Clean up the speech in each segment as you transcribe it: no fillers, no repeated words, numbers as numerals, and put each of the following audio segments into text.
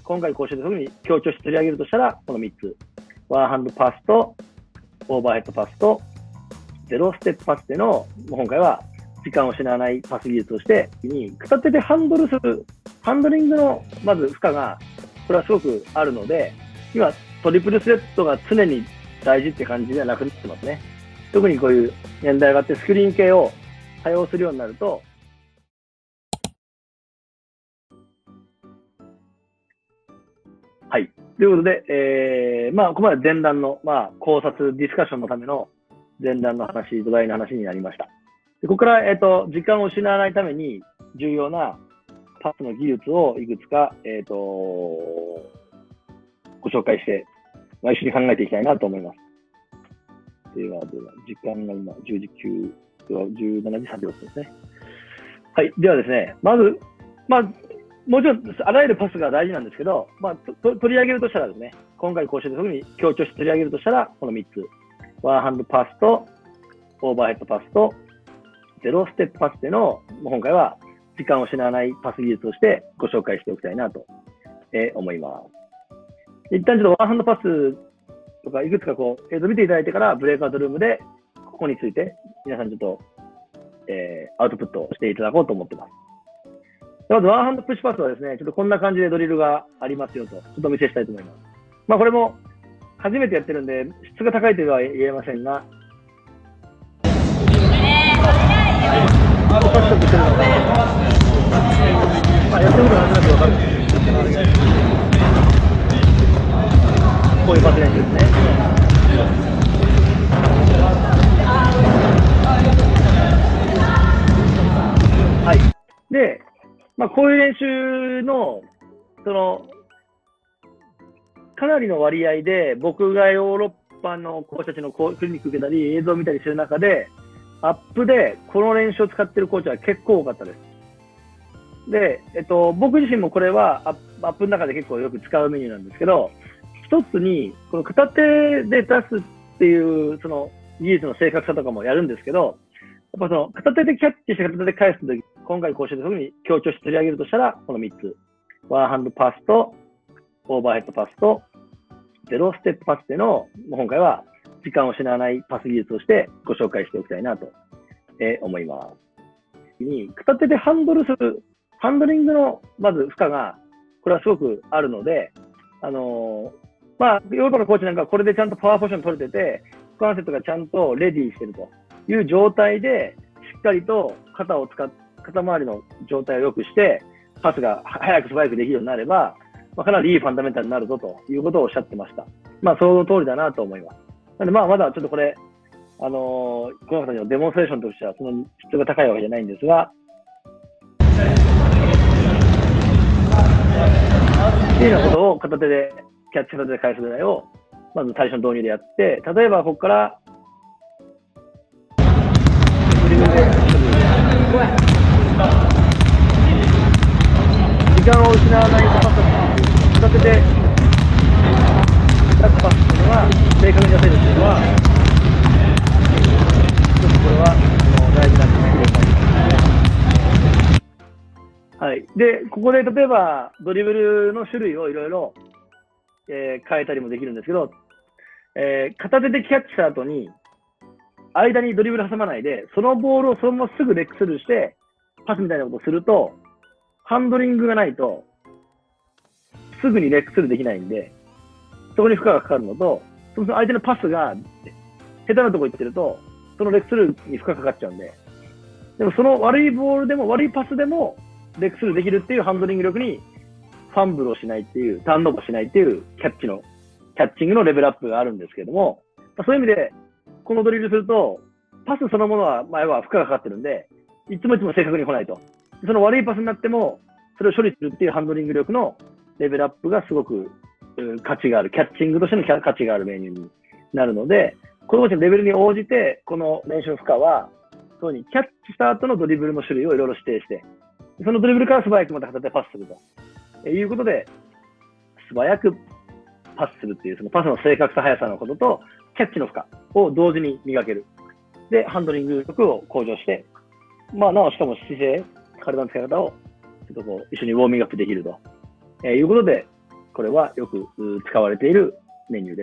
今回講習で特に強調して取り上げるとしたら、この3つ。ワンハンドパスと、オーバーヘッドパスと、ゼロステップパスでの、今回は時間を失わないパス技術をして、片手でハンドルする、ハンドリングのまず負荷が、これはすごくあるので、今、トリプルスレッドが常に大事って感じではなくなってますね。特にこういう年代があってスクリーン系を多用するようになると、はい。ということで、ここまで前段の、考察、ディスカッションのための前段の話、土台の話になりました。でここから、時間を失わないために重要なパスの技術をいくつか、ご紹介して、一緒に考えていきたいなと思います。では、時間が今、10時9、17時30分ですね。はい。ではですね、まず、もちろん、あらゆるパスが大事なんですけど、取り上げるとしたらですね、今回講習で特に強調して取り上げるとしたら、この3つ。ワンハンドパスと、オーバーヘッドパスと、ゼロステップパスでの、今回は時間を失わないパス技術をしてご紹介しておきたいなと、思います。一旦ちょっとワンハンドパスとかいくつか映像見ていただいてからブレイクアウトルームでここについて皆さんちょっと、アウトプットしていただこうと思ってます。まずワンハンドプッシュパスはですね、ちょっとこんな感じでドリルがありますよと、ちょっとお見せしたいと思います。これも初めてやってるんで質が高いとは言えませんが、パスしてるのが、やってることはなんとなくわかるんですけど、こういうパス練習ですね。はい。で、こういう練習の、かなりの割合で、僕がヨーロッパのコーチたちのクリニック受けたり、映像を見たりする中で、アップでこの練習を使っているコーチは結構多かったです。で、僕自身もこれはアップの中で結構よく使うメニューなんですけど、一つに、この片手で出すっていう、その技術の正確さとかもやるんですけど、やっぱ片手でキャッチして片手で返すとき、今回講習で特に強調して取り上げるとしたら、この3つ。ワンハンドパスと、オーバーヘッドパスと、ゼロステップパスでの、今回は時間を失わないパス技術をしてご紹介しておきたいなと、思います。片手でハンドルする、ハンドリングのまず負荷が、これはすごくあるので、ヨーロッパのコーチなんかはこれでちゃんとパワーポジション取れてて、股関節がちゃんとレディーしてるという状態で、しっかりと肩周りの状態を良くして、パスが早く素早くできるようになれば、かなりいいファンダメンタルになるぞということをおっしゃってました。その通りだなと思います。なので、まだちょっとこれ、この方たちのデモンストレーションとしてはその質が高いわけじゃないんですが、っていうようなことを片手で、キャッチ片手で返すぐらいを、まず最初の導入でやって、例えばここから、ドリブルで、時間を失わないパス、片手で、パスっていうのは、正確に出せるっていうのは、ちょっとこれは大事なんですね。はい。で、ここで例えばドリブルの種類をいろいろ変えたりもできるんですけど、片手でキャッチした後に、間にドリブル挟まないで、そのボールをそのまますぐレックスルーして、パスみたいなことをすると、ハンドリングがないと、すぐにレックスルーできないんで、そこに負荷がかかるのと、その相手のパスが下手なところ行ってると、そのレックスルーに負荷かかっちゃうんで、でもその悪いボールでも悪いパスでもレックスルーできるっていうハンドリング力にファンブルをしないっていう、ターンオーバーしないっていうキャッチングのレベルアップがあるんですけれども、そういう意味で、このドリルすると、パスそのものは前は負荷がかかってるんで、いつも正確に来ないと。その悪いパスになっても、それを処理するっていうハンドリング力のレベルアップがすごく価値がある、キャッチングとしての価値があるメニューになるので、子供たちのレベルに応じて、この練習の負荷は、そういうふうにキャッチした後のドリブルの種類をいろいろ指定して、そのドリブルから素早くまた片手でパスするということで、素早くパスするっていう、そのパスの正確さ、速さのことと、キャッチの負荷を同時に磨ける。で、ハンドリング力を向上して、なおしかも姿勢、体の使い方をちょっと一緒にウォーミングアップできるということで、 これはよく使われているメニューです。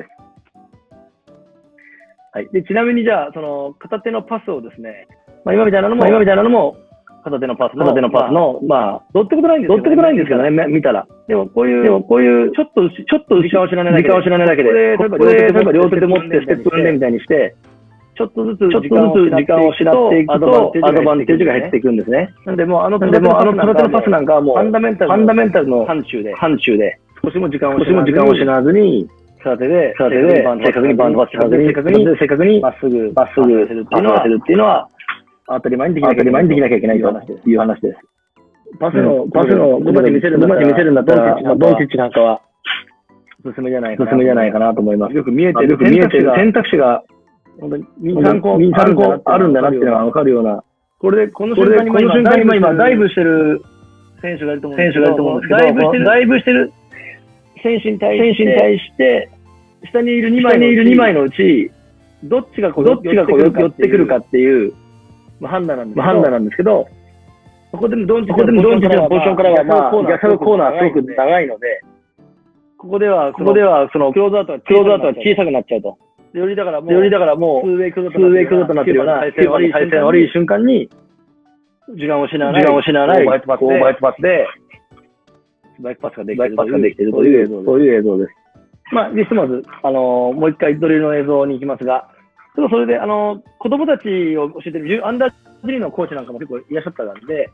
はい。で、ちなみにじゃあ、その片手のパスをですね、今みたいなのも片手のパスの、まあ、どうってことないんですけどね、見たら。でも、こういう、ちょっと時間を知らないだけで、ここで、例えば両手で持ってステップ踏んでみたいにして、ちょっとずつ時間を失っていくと、アドバンテージが減っていくんですね。なんで、もう片手のパスなんかはもう、ファンダメンタルの範疇で、少しも時間を失わずに、片手で、正確にバンドパスしなずに、正確にまっすぐパスさせるっていうのは、当たり前にできなきゃいけないという話です。パスのうまく見せるんだったら、ドンチッチなんかは、おすすめじゃないかなと思います。よく見えてる選択肢が、本当に2、3個あるんだなっていうのがわかるような。この瞬間に今、ダイブしてる選手がいると思うんですけど、ダイブしてる選手に対して、下にいる2枚のうち、どっちが寄ってくるかっていう判断なんですけど、そこでもドンチッチのポジションからは、まあ、逆サイドコーナーすごく長いので、ここではそのクローズアウトが小さくなっちゃうと。よりだからもう、ツーウェイクローとなっているような、体勢の悪い瞬間に、時間を失わない、オーバーヘッドパスで、バイクパスができているという映像です。まあ、ひとまず、もう一回ドリルの映像に行きますが、それで、子供たちを教えてる、アンダー3のコーチなんかも結構いらっしゃったんで、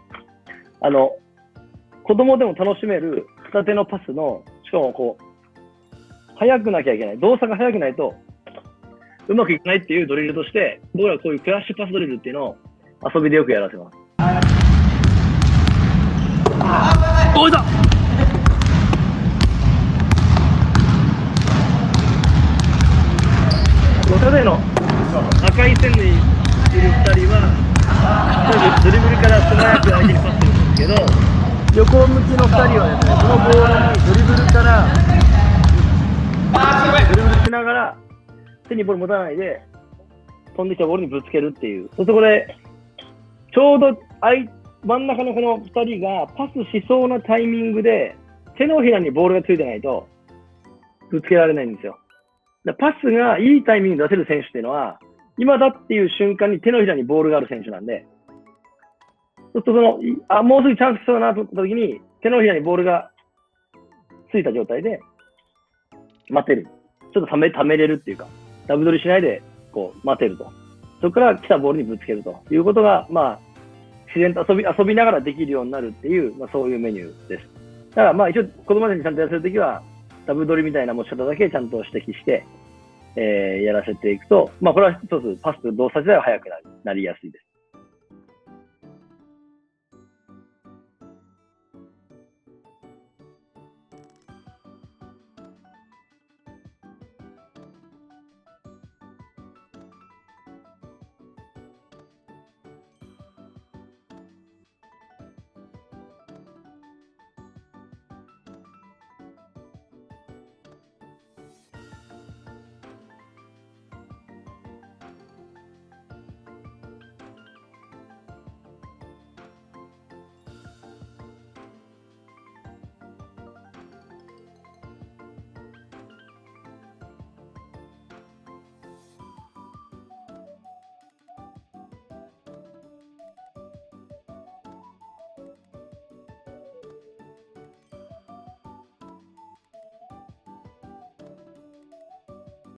子供でも楽しめる片手のパスの、しかもこう、速くなきゃいけない。動作が速くないと、うまくいかないっていうドリルとして、僕らこういうクラッシュパスドリルっていうのを遊びでよくやらせます。おいだ片手の赤い線にいる2人は、ドリブルから素早く相手にパスするんですけど、横向きの2人はですね、そのボールにドリブルしながら、手にボール持たないで、飛んできたボールにぶつけるっていう。そこで、ちょうど真ん中のこの2人がパスしそうなタイミングで、手のひらにボールがついてないと、ぶつけられないんですよ。パスがいいタイミングで出せる選手っていうのは、今だっていう瞬間に手のひらにボールがある選手なんで、そうするともうすぐチャンス来そうだなと思った時に、手のひらにボールがついた状態で、待てる。ちょっとためれるっていうか、ダブドリしないで、こう、待てると。そこから来たボールにぶつけるということが、まあ、自然と遊びながらできるようになるっていう、まあそういうメニューです。だからまあ一応子供たちにちゃんとやらせるときは、ダブドリみたいな持ち方だけちゃんと指摘して、やらせていくと、まあこれは一つパス動作自体は速くなりやすいです。